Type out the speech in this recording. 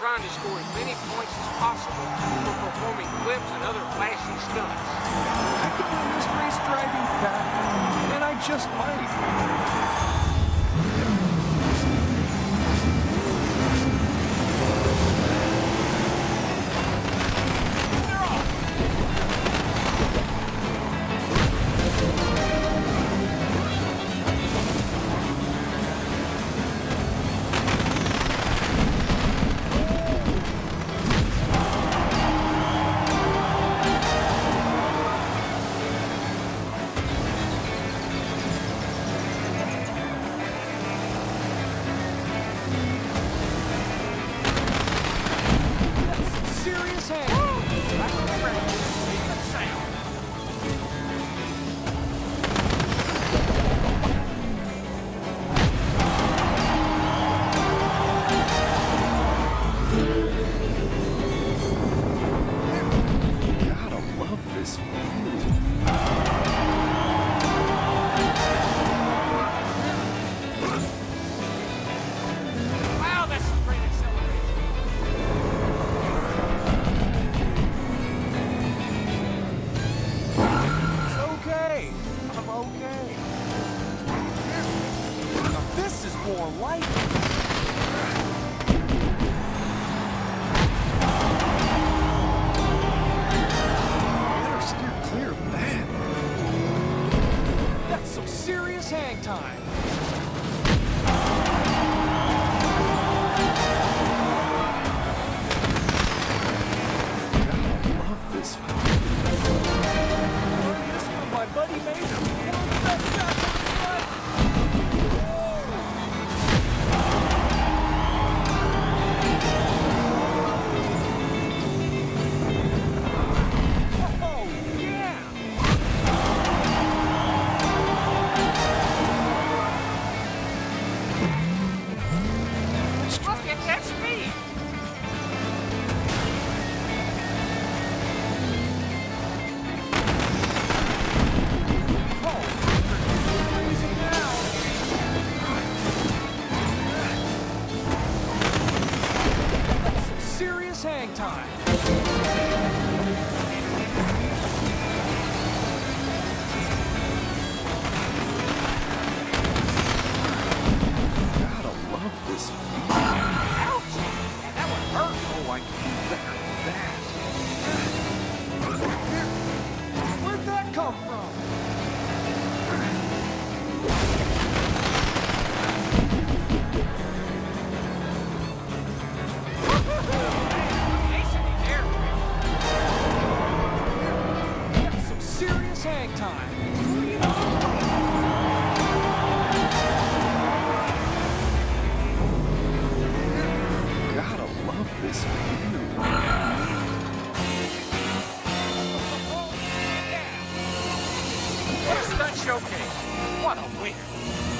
trying to score as many points as possible for performing flips and other flashy stunts. I could win this race driving fast, and I just might. More light. Better steer clear of that. That's some serious hang time. Gotta love this one. This from my buddy Major. Hang time. Gotta love this feeling. Ouch! That one hurt. Oh, I can do better than that. Where'd that come from? Hang time. Gotta love this view. What a stunt showcase. What a winner.